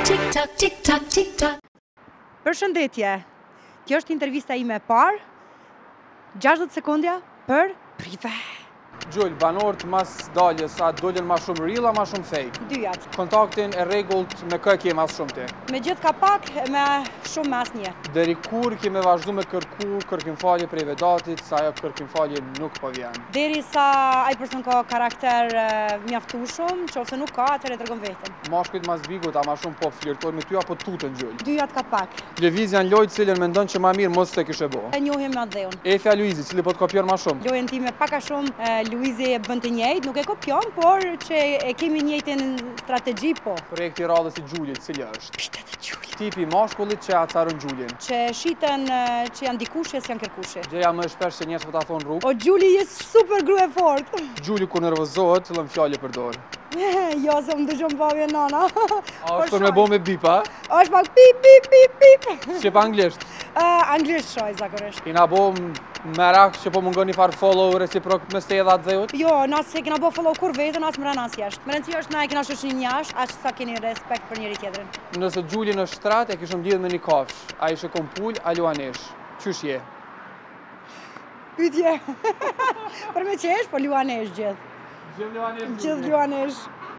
Tik-tak, tik-tak, tik-tak. Përshëndetje. Kjo është intervista ime e parë. 60 sekondja për prive. Gjull, banorët mas daljes, a dollen ma shumë real, a ma shumë fake? Dyjat. Kontaktin e rregullt me kë ke mas shumë ti? Me gjithë ka pak, me shumë me asnjë. Deri kur kemi vazhdu me kërku kërkimfalje prej vedatit, sa ajo kërkimfalje nuk po vjen? Deri sa ai person ka karakter mjaftueshëm, nëse nuk ka, atëherë tregon veten. Mashkujt mas bigut, a ma shumë po flirtojnë me ty apo tutën Gjull? Dyjat ka pak. Lëvizja në lojë cilën mendon që ma mirë mos se kishe bo. E njohim me atë dheun. Efja Luizi, cili po të kopjon ma shumë? Lojën time pak a shumë Luizi e bën të njëjtë, nuk e kopjon, por që e kemi njëjtin strategji, po. Projekti i radhës i Gjullit, cili është? Pitet e Gjullit. Tipi mashkullit që acarën Gjullin. Që shiten që janë dikushi, s'janë kërkushi. Gjeja më shpesh që njerëz po ta thonë rrugë. O Gjulli, je super grua e fort. Gjulli kur nervozohet, fillon fjalë për dorë. Jo, se më dëgjon babje nana. A është për me bo me bip, a? Është pak pip, pip, pip, pip. Shqip anglisht. Anglisht shoj, zakonisht. Kina bo merak që po mungon një farë follow reciprok mes te edhe atë dheut? Jo, na se kena bo follow kur vetën, as mrena as jashtë. Më rëndësishme është na e kena shoqërinë një jashtë, aq sa keni respekt për njëri tjetrin. Nëse Gjulli në shtrat e kishëm lidhë me një kafsh, a ishe kompull, a luanesh? Qysh je? Pyetje. Për me qesh, po luanesh gjithë. Gjithë luanesh. Gjithë luanesh.